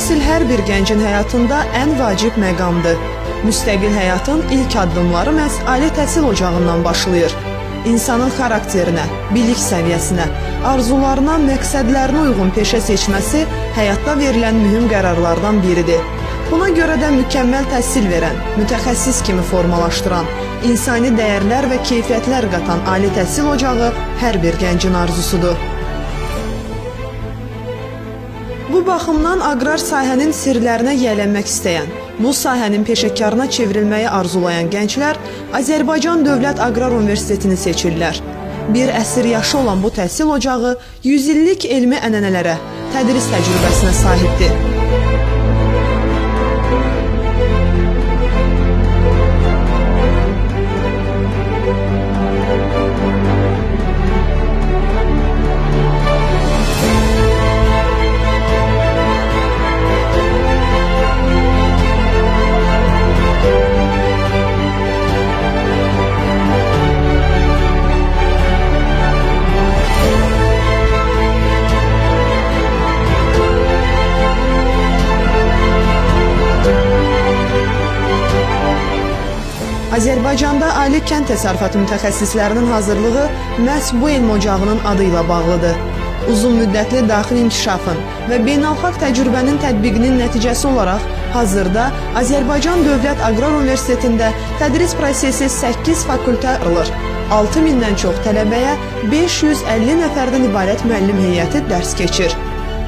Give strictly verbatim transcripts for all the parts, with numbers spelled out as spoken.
təhsil hər bir gəncin həyatında ən vacib məqamdır. Müstəqil həyatın ilk addımları məhz ali təhsil ocağından başlayır. İnsanın xarakterinə, bilik səviyyəsinə, arzularına, məqsədlərinə uyğun peşə seçməsi həyatda verilən mühüm qərarlardan biridir. Buna görə də mükəmməl təhsil verən, mütəxəssis kimi formalaşdıran, insani dəyərlər və keyfiyyətlər qatan ali təhsil ocağı hər bir gəncin arzusudur. Bu baxımdan aqrar sahənin sirlərinə yiyələnmək istəyən, bu sahənin peşəkarına çevrilməyi arzulayan gənclər Azərbaycan Dövlət Aqrar Universitetini seçirlər. Bir əsr yaşı olan bu təhsil ocağı yüz illik elmi ənənələrə, tədris təcrübəsinə sahibdir. Azərbaycanda ali kənd təsərrüfatı mütəxəssislərinin hazırlığı məhz bu elm ocağının adı ilə bağlıdır. Uzun müddətli daxili inkişafın və beynəlxalq təcrübənin tətbiqinin nəticəsi olaraq hazırda Azərbaycan Dövlət Aqrar Universitetində tədris prosesi səkkiz fakültə ayrılır. altı mindən çox tələbəyə beş yüz əlli nəfərdən ibarət müəllim heyəti dərs keçir.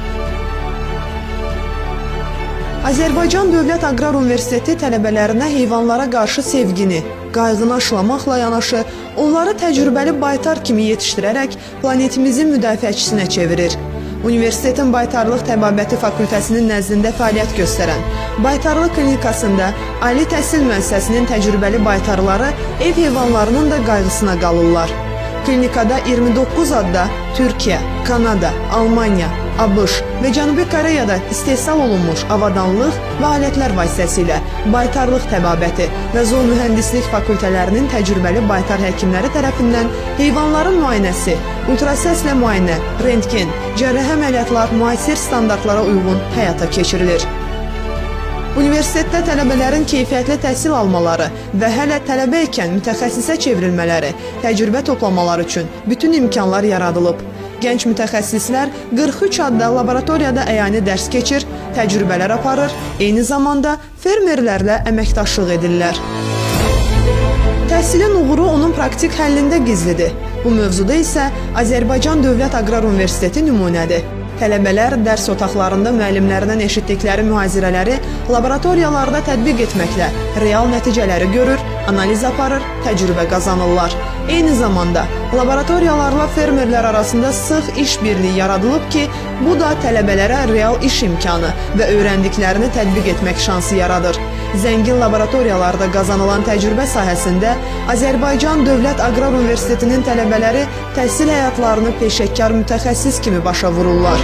Azərbaycan Dövlət Aqrar Universiteti tələbələrinə heyvanlara qarşı sevgini, qayğını aşılamaqla yanaşı, onları təcrübəli baytar kimi yetişdirərək planetimizin müdafiəçisinə çevirir. Universitetin Baytarlıq Təbabəti Fakültəsinin nəzdində fəaliyyət göstərən Baytarlıq Klinikasında ali təhsil müəssisəsinin təcrübəli baytarları ev heyvanlarının da qayğısına qalırlar. Klinikada iyirmi doqquz adda Türkiyə, Kanada, Almaniya, ABŞ və Cənubi Koreyada istehsal olunmuş avadanlıq və alətlər vasitəsilə baytarlıq təbabəti və zool mühəndislik fakültələrinin təcrübəli baytar həkimləri tərəfindən heyvanların müayinəsi, ultrasəslə müayinə, rentgen, cərrahə əməliyyatlar müasir standartlara uyğun həyata keçirilir. Universitetdə tələbələrin keyfiyyətli təhsil almaları və hələ tələbə ikən mütəxəssisə çevrilmələri, təcrübə toplamaları üçün bütün imkanlar yaradılıb. Gənc mütəxəssislər qırx üç adda laboratoriyada əyani dərs keçir, təcrübələr aparır, eyni zamanda fermerlərlə əməkdaşlıq edirlər. Təhsilin uğuru onun praktik həllində gizlidir. Bu mövzuda isə Azərbaycan Dövlət Aqrar Universiteti nümunədir. Tələbələr dərs otaqlarında müəllimlərindən eşitdikləri mühazirələri laboratoriyalarda tətbiq etməklə real nəticələri görür, analiz aparır, təcrübə qazanırlar. Eyni zamanda laboratoriyalarla fermerlər arasında sıx iş birliyi yaradılıb ki, bu da tələbələrə real iş imkanı və öyrəndiklərini tətbiq etmək şansı yaradır. Zəngin laboratoriyalarda qazanılan təcrübə sahəsində Azərbaycan Dövlət Aqrar Universitetinin tələbələri təhsil həyatlarını peşəkar mütəxəssis kimi başa vururlar.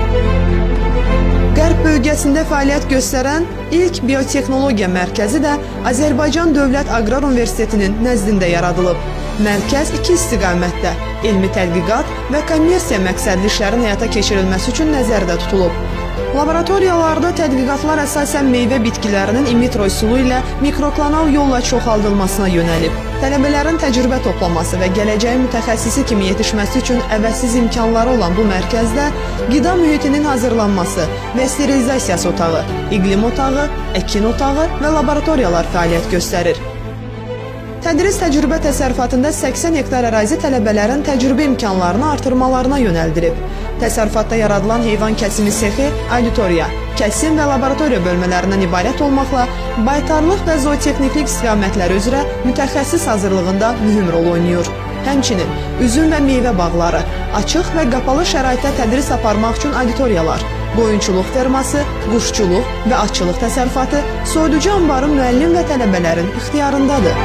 Qərb bölgəsində fəaliyyət göstərən ilk biotexnologiya mərkəzi də Azərbaycan Dövlət Aqrar Universitetinin nəzdində yaradılıb. Mərkəz iki istiqamətdə elmi tədqiqat və kommersiya məqsədli işlərin həyata keçirilməsi üçün nəzərdə tutulub. Laboratoriyalarda tədqiqatlar əsasən meyvə bitkilərinin in vitro üsulu ilə mikroklonal yolla çoxaldılmasına yönəlib. Tələbələrin təcrübə toplaması və gələcəyin mütəxəssisi kimi yetişməsi üçün əvəzsiz imkanları olan bu mərkəzdə qida mühitinin hazırlanması və sterilizasiyası otağı, iqlim otağı, əkin otağı və laboratoriyalar fəaliyyət göstərir. Tədris təcrübə təsərrüfatında səksən hektar ərazi tələbələrin təcrübə imkanlarını artırmalarına yönəldilib. Təsərrüfatda yaradılan heyvan kəsimi sexi, auditoriya, kəsim və laboratoriya bölmələrindən ibarət olmaqla baytarlıq və zootexniklik istiqamətləri üzrə mütəxəssis hazırlığında mühüm rol oynayır. Həmçinin üzüm və meyvə bağları, açıq və qapalı şəraitdə tədris aparmaq üçün auditoriyalar, qoyunçuluq ferması, quşçuluq və atçılıq təsərrüfatı, soyuducu anbarı müəllim və tələbələrin ixtiyarındadır.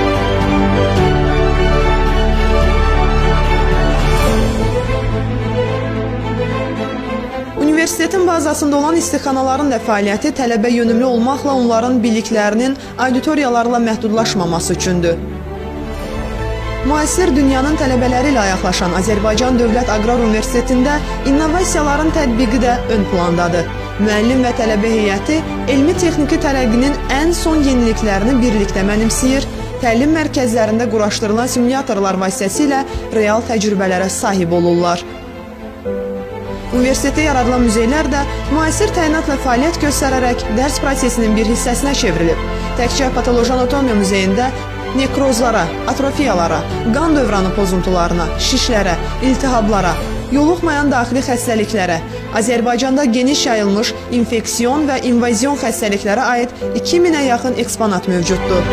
Universitetin bazasında olan istixanaların da fəaliyyəti tələbə yönümlü olmaqla onların biliklərinin auditoriyalarla məhdudlaşmaması üçündür. Müasir dünyanın tələbələri ilə ayaqlaşan Azərbaycan Dövlət Aqrar Universitetində innovasiyaların tətbiqi də ön plandadır. Müəllim və tələbə heyəti elmi-texniki tərəqqinin ən son yeniliklərini birlikdə mənimsəyir, təlim mərkəzlərində quraşdırılan simulyatorlar vasitəsilə real təcrübələrə sahib olurlar. Universitetdə yaradılan muzeylər də müasir təyinatla fəaliyyət göstərərək dərs prosesinin bir hissəsinə çevrilib. Təkcə patoloji anatomiya muzeyində nekrozlara, atrofiyalara, qan dövranı pozuntularına, şişlərə, iltihablara, yoluxmayan daxili xəstəliklərə, Azərbaycanda geniş yayılmış infeksiyon və invaziyon xəstəliklərə aid iki minə yaxın eksponat mövcuddur.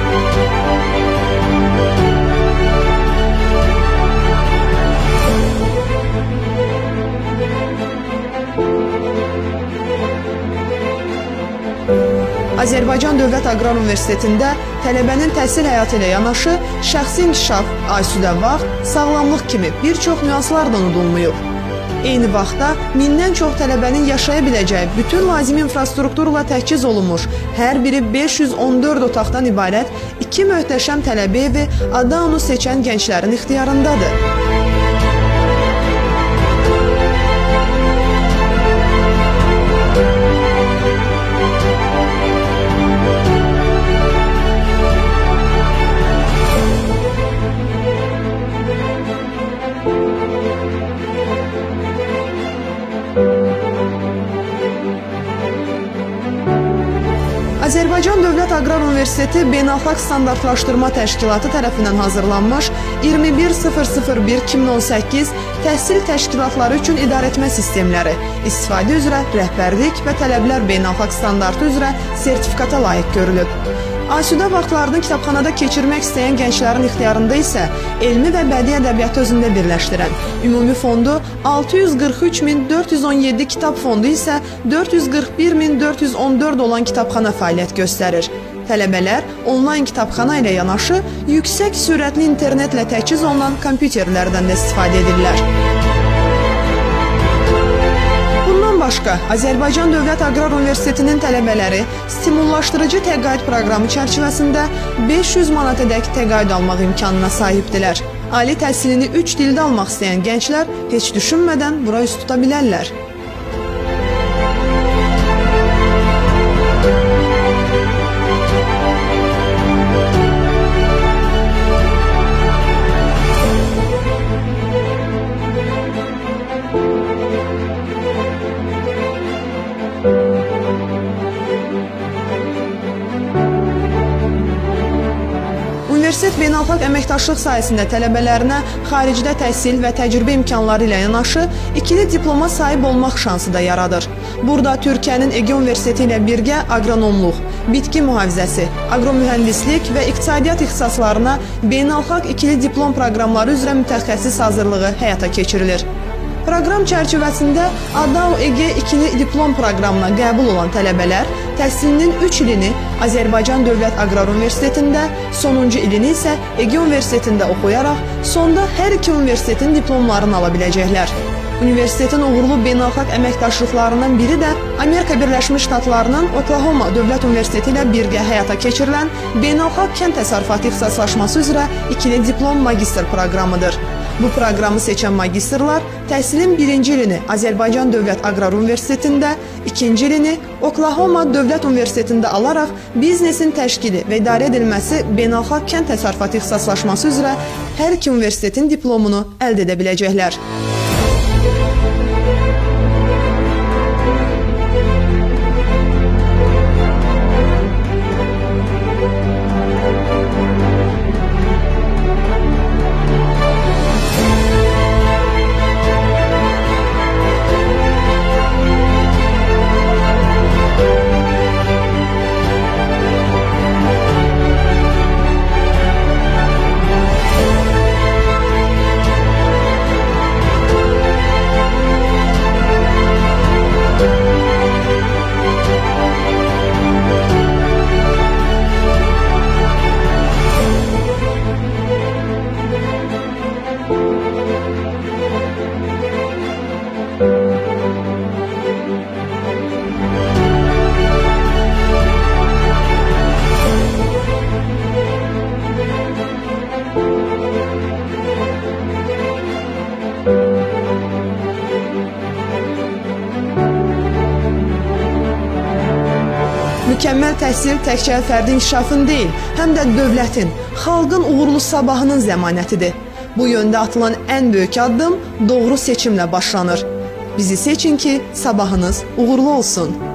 Azərbaycan Dövlət Aqrar Universitetində tələbənin təhsil həyatı ilə yanaşı şəxsi inkişaf, asudə vaxt, sağlamlıq kimi bir çox nüanslar da unudulmayıb. Eyni vaxtda mindən çox tələbənin yaşaya biləcəyi bütün lazım infrastrukturla təchiz olunmuş, hər biri beş yüz on dörd otaqdan ibarət iki möhtəşəm tələbə evi adı onu seçən gənclərin ixtiyarındadır. Azərbaycan Dövlət Aqrar Universiteti Beynəlxalq Standartlaşdırma Təşkilatı tərəfindən hazırlanmış iyirmi bir sıfır sıfır bir iki min on səkkiz təhsil təşkilatları üçün idarəetmə sistemləri, istifadə üzrə rəhbərlik və tələblər beynəlxalq standartı üzrə sertifikata layiq görülüb. Asudə vaxtlarını kitabxanada keçirmək istəyən gənclərin ixtiyarında isə elmi və bədii ədəbiyyatı özündə birləşdirən, ümumi fondu altı yüz qırx üç min dörd yüz on yeddi kitab fondu isə dörd yüz qırx bir min dörd yüz on dörd olan kitabxana fəaliyyət göstərir. Tələbələr onlayn kitabxana ilə yanaşı yüksək sürətli internetlə təchiz olunan kompüterlərdən də istifadə edirlər. Bundan başqa, Azərbaycan Dövlət Aqrar Universitetinin tələbələri stimullaşdırıcı təqaüd proqramı çərçivəsində beş yüz manatədək təqaüd almaq imkanına sahibdirlər. Ali təhsilini üç dildə almaq istəyən gənclər heç düşünmədən bura üz tuta bilərlər. Universitet beynəlxalq əməkdaşlıq sayəsində tələbələrinə xaricdə təhsil və təcrübə imkanları ilə yanaşı ikili diploma sahib olmaq şansı da yaradır. Burada Türkiyənin Ege Universiteti ilə birgə aqronomluq, bitki mühafizəsi, agromühəndislik və iqtisadiyyat ixtisaslarına beynəlxalq ikili diplom proqramları üzrə mütəxəssis hazırlığı həyata keçirilir. Proqram çərçivəsində ADAO Ege ikili diplom proqramına qəbul olan tələbələr təhsilinin üç ilini Azərbaycan Dövlət Aqrar Universitetində, sonuncu ilini isə Ege Universitetində oxuyaraq, sonda hər iki universitetin diplomlarını ala biləcəklər. Universitetin uğurlu beynəlxalq əməkdaşlıqlarından biri də Amerika Birləşmiş Ştatlarının Oklahoma Dövlət Universiteti ilə birgə həyata keçirilən Beynəlxalq Kənd Təsərrüfatı ixtisaslaşması üzrə ikili diplom magistr proqramıdır. Bu proqramı seçən magistrlar təhsilin birinci ilini Azərbaycan Dövlət Aqrar Universitetində, ikinci ilini Oklahoma Dövlət Universitetində alaraq biznesin təşkili və idarə edilməsi beynəlxalq kənd təsərrüfatı ixtisaslaşması üzrə hər iki universitetin diplomunu əldə edə biləcəklər. Mükəmməl təhsil təkcə fərdi inkişafın deyil, həm də dövlətin, xalqın uğurlu sabahının zəmanətidir. Bu yöndə atılan ən böyük addım doğru seçimlə başlanır. Bizi seçin ki, sabahınız uğurlu olsun.